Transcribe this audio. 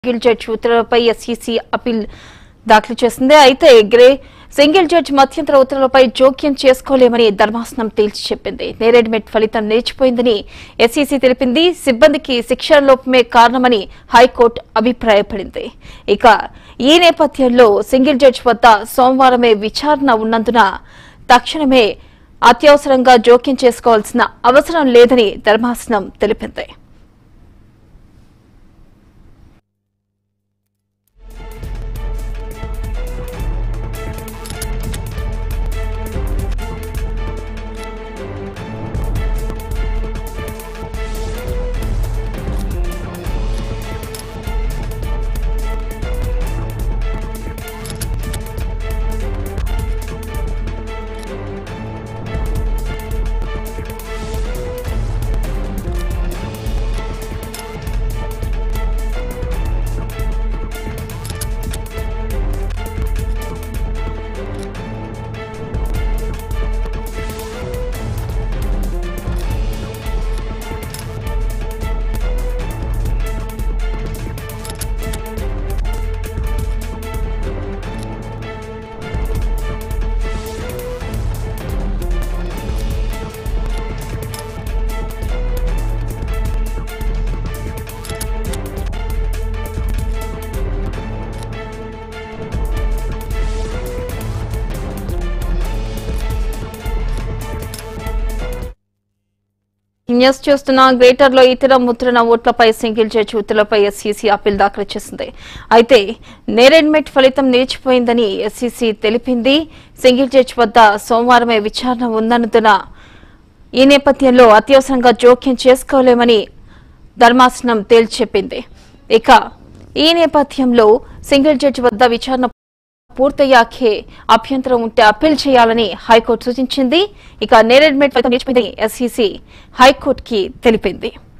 Single judge ఉత్తర్వులపై SEC appeal దాఖలు చేసింది. అయితే సింగిల్ జడ్జి మధ్యంతర ఉత్తర్వులపై జోక్యం చేసుకోలేమని ధర్మాసనం తేల్చి చెప్పింది. నేరేడ్మెట్ ఫలితం నిలిచిపోయిందని ఎస్ఈసీ తెలిపింది. సిబ్బందికి శిక్షణ లోపమే కారణమని హైకోర్టు అభిప్రాయపడింది. ఇక ఈ నేపథ్యంలో సింగిల్ జడ్జి వద్ద సోమవారమే విచారణ ఉన్నందున తక్షణమే అత్యవసరంగా జోక్యం చేసుకోవాల్సిన అవసరం లేదని ధర్మాసనం తెలిపింది. న్యూస్ చూస్తున్న గ్రేటర్ లో ఇతర ముద్రణ ఓట్లపై సింగిల్ జడ్జి ఉత్తర్వులపై ఎస్ఈసీ అప్పీల్ దాఖలు చేసింది. అయితే నేరేడ్మెట్ ఫలితం నిలిచిపోయిందని ఎస్ఈసీ తెలిపింది. సింగిల్ జడ్జి వద్ద సోమవారమే విచారణ ఉన్నందున ఈ నేపథ్యంలో అత్యవసరంగా జోక్యం చేసుకోలేమని ధర్మాసనం తేల్చి చెప్పింది. ఇక ఈ నేపథ్యంలో సింగిల్ జడ్జి వద్ద విచారణ పూర్తయ్యాకే అభ్యంతరం ఉంటే అప్పీల్ చేయాలని హైకోర్టు సూచించింది. ఇక నేరేడ్మెట్ ఫలితం నిలిచిపోయిందని ఎస్ఈసీ హైకోర్టుకి తెలిపింది.